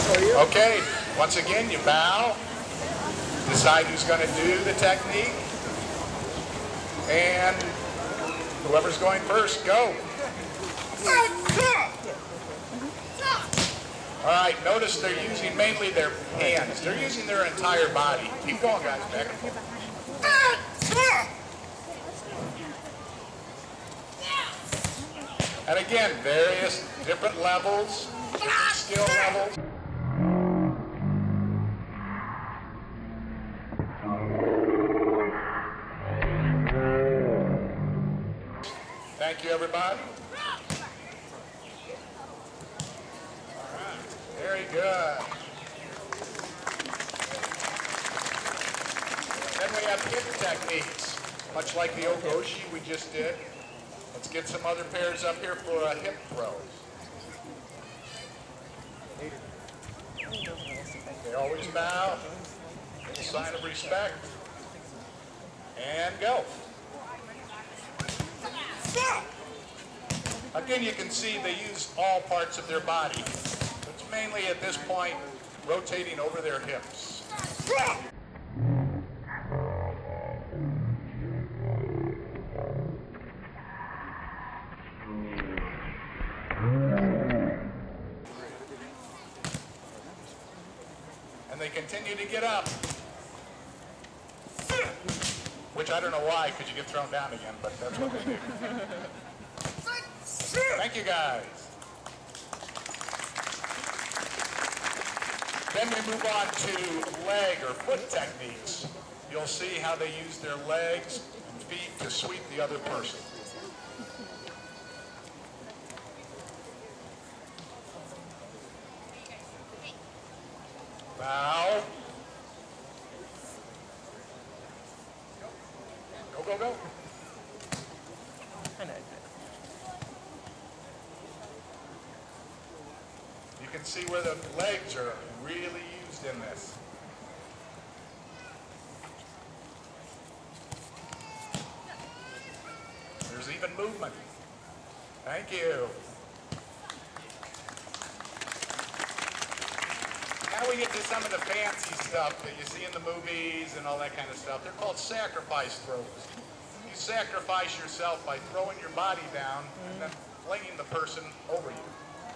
Okay, once again, you bow, decide who's going to do the technique, and whoever's going first, go. All right, notice they're using mainly their hands. They're using their entire body. Keep going, guys, back and forth. And again, various different levels, different skill levels. Thank you, everybody. All right, very good. Then we have hip techniques, much like the Ogoshi we just did. Let's get some other pairs up here for a hip throw. They always bow, a sign of respect, and go. Again, you can see they use all parts of their body. It's mainly at this point rotating over their hips. And they continue to get up. Which I don't know why, because you get thrown down again, but that's what they do. Thank you, guys. Then we move on to leg or foot techniques. You'll see how they use their legs and feet to sweep the other person. Bow. Go, go, go. You can see where the legs are really used in this. There's even movement. Thank you. Now we get to some of the fancy stuff that you see in the movies and all that kind of stuff. They're called sacrifice throws. You sacrifice yourself by throwing your body down and then flinging the person over you.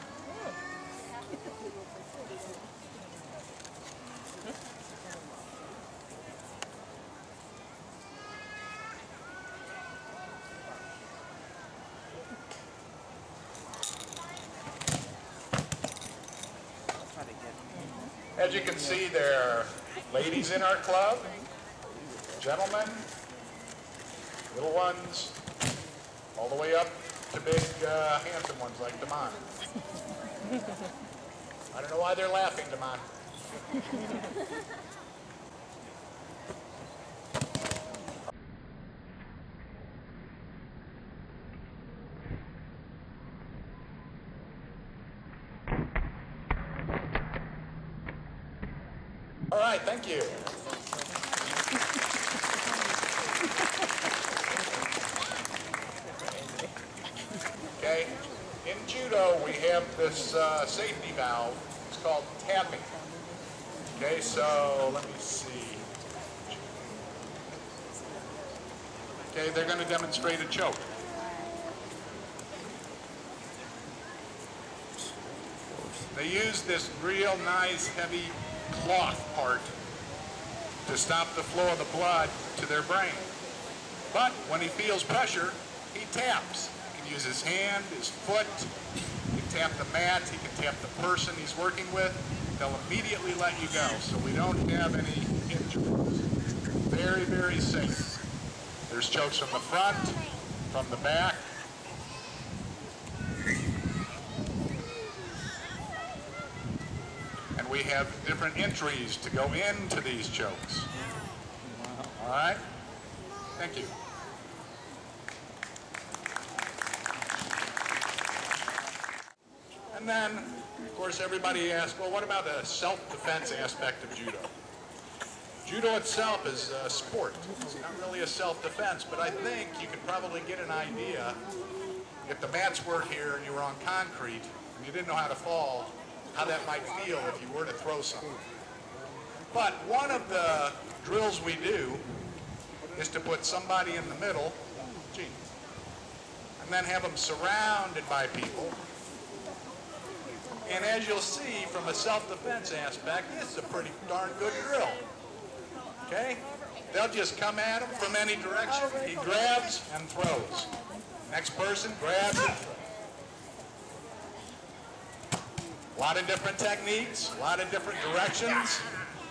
As you can see, there are ladies in our club, gentlemen, little ones, all the way up to big, handsome ones like Damon. I don't know why they're laughing, Damon. All right, thank you. Okay, in Judo we have this safety valve. It's called tapping. Okay, so let me see. Okay, they're going to demonstrate a choke. They use this real nice heavy cloth part to stop the flow of the blood to their brain. But when he feels pressure, he taps. He can use his hand, his foot, he can tap the mat, he can tap the person he's working with. They'll immediately let you go, so we don't have any injuries. Very, very safe. There's chokes from the front, from the back. We have different entries to go into these chokes. All right? Thank you. And then, of course, everybody asks, well, what about the self-defense aspect of Judo? Judo itself is a sport. It's not really a self-defense, but I think you could probably get an idea if the mats were here and you were on concrete and you didn't know how to fall, how that might feel if you were to throw something. But one of the drills we do is to put somebody in the middle, and then have them surrounded by people. And as you'll see from a self-defense aspect, this is a pretty darn good drill. Okay? They'll just come at him from any direction. He grabs and throws. Next person grabs and throws. A lot of different techniques, a lot of different directions.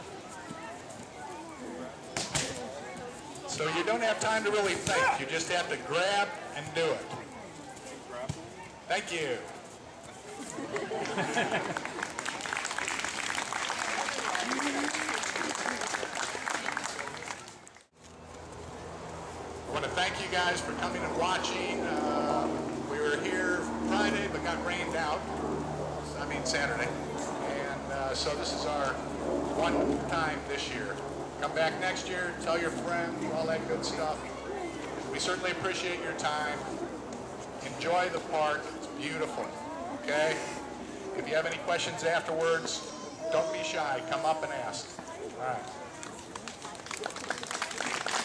So you don't have time to really think. You just have to grab and do it. Thank you. I want to thank you guys for coming and watching. We were here Friday but got rained out. Saturday. And so this is our one time this year. Come back next year, tell your friends, all that good stuff. We certainly appreciate your time. Enjoy the park. It's beautiful. Okay? If you have any questions afterwards, don't be shy. Come up and ask. All right.